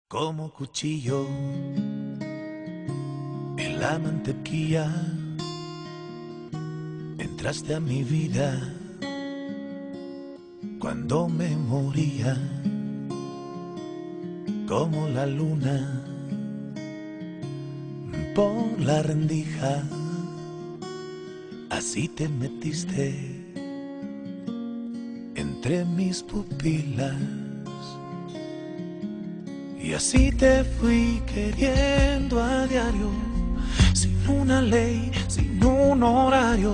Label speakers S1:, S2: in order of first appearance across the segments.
S1: Como cuchillo en la mantequilla, entraste a mi vida cuando me moría. Como la luna por la rendija, así te metiste entre mis pupilas. Y así te fui queriendo a diario, sin una ley, sin un horario.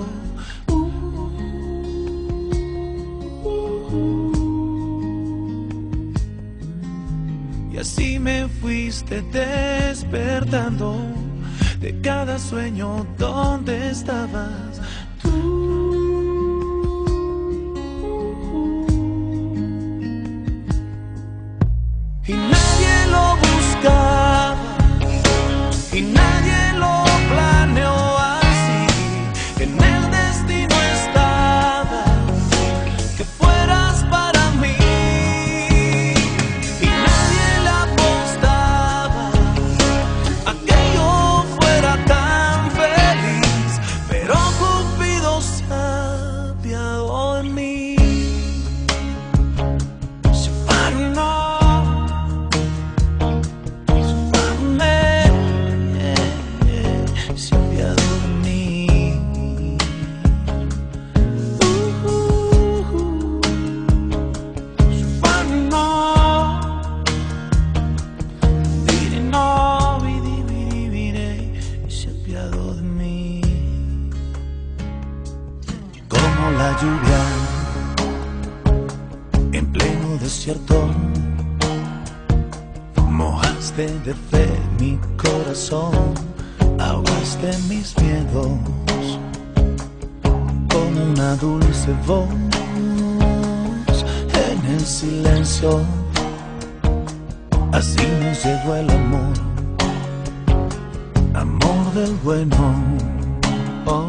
S1: Y así me fuiste despertando de cada sueño donde estabas tú. Y nadie lo buscaba, y nadie lo planeó así. En el destino estaba que fueras para mí, y nadie le apostaba a que yo fuera tan feliz, pero Cupido se apiadó de mí. Como la lluvia en pleno desierto, mojaste de fe mi corazón, ahogaste mis miedos con una dulce voz en el silencio. Así nos llegó el amor, amor del bueno. Oh.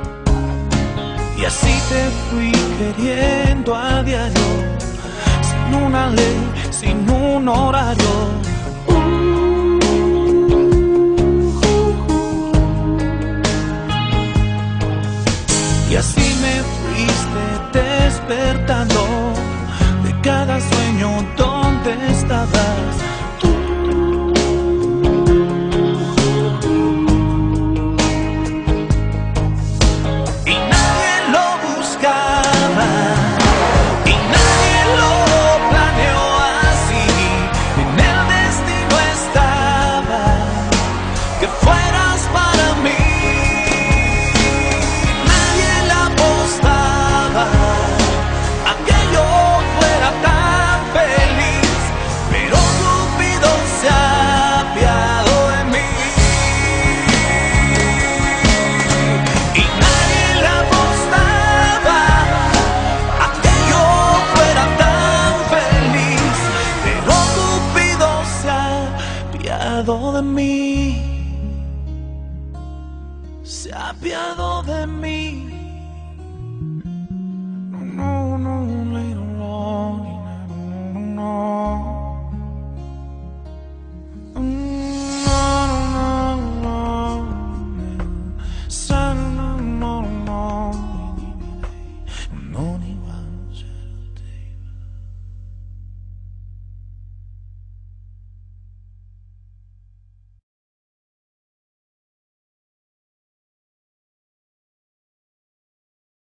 S1: Y así te fui queriendo a diario, sin una ley, sin un horario. Y así me fuiste despertando de cada sueño donde estabas tú. De mí, se ha apiadado de mí.